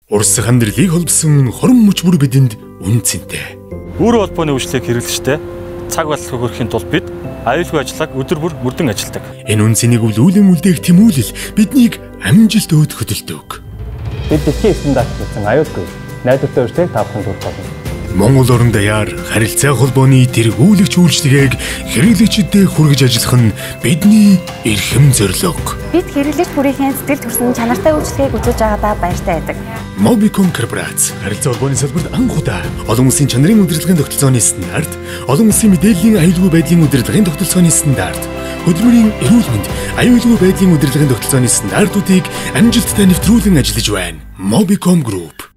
Урсгах амьдралыг холбосон хорон мөч бүр бидэнд үнцэнтэй. Үр холбооны үйлчлэгийг хэрэглэжтэй цаг баталгааг хөрөхийн тулд бид аюулгүй ажлыг өдөр бүр мөрдөн ажилладаг. Энэ үнцнийг өвлүүлэн үлдээх тэмүүлэл биднийг амжилт хөдөлдөг. Бид дэлхийн стандарт гэсэн аюулгүй найдвартай үйлчлэгийг тавхан хүргэх болно. Монгол орон даяар харилцаа холбооны тэргүүлэгч үйлчлэгийг хэрэглэгчдэд хүргэж ажиллах нь бидний эрхэм зорилго. Бид хэрэглэгч бүрийнхээ сэтгэл төрсөн чанартай үйлчлэгийг үзүүлж байгаадаа баяртай байдаг. Mobicom Corporates харилцаа холбооны салбарт анх удаа олон улсын чанарын удирдлагын тогтолцооны стандарт, олон улсын мэдээллийн аюулгүй байдлын удирдлагын тогтолцооны стандарт, хөдөлмөрийн эрүүл мэнд, аюулгүй байдлын удирдлагын тогтолцооны стандартуудыг амжилттай нэвтрүүлэн ажиллаж байна. Mobicom Group